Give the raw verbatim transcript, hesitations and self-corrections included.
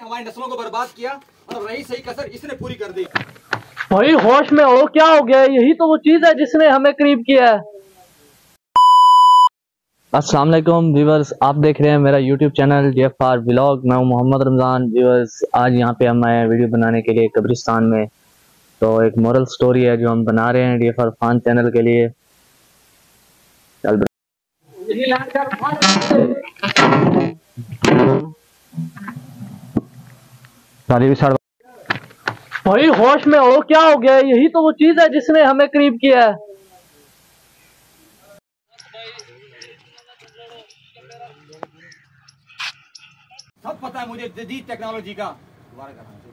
हमारी नस्लों को बर्बाद किया और रही सही कसर इसने पूरी कर दी। भाई होश में हो, क्या हो गया? यही तो वो चीज है जिसने हमें करीब किया है। अस्सलाम वालेकुम व्यूअर्स, आप देख रहे हैं मेरा YouTube channel D F R vlog. मैं हूं मोहम्मद रमज़ान। व्यूअर्स, आज यहाँ पे हम आए वीडियो बनाने के लिए कब्रिस्तान में। तो एक मोरल स्टोरी है जो हम बना रहे हैं D F R Khan channel के लिए। चल भाई होश में हो, क्या हो गया? यही तो वो चीज है जिसने हमें करीब किया है। सब पता है मुझे जदीद टेक्नोलॉजी का। दोबारा करना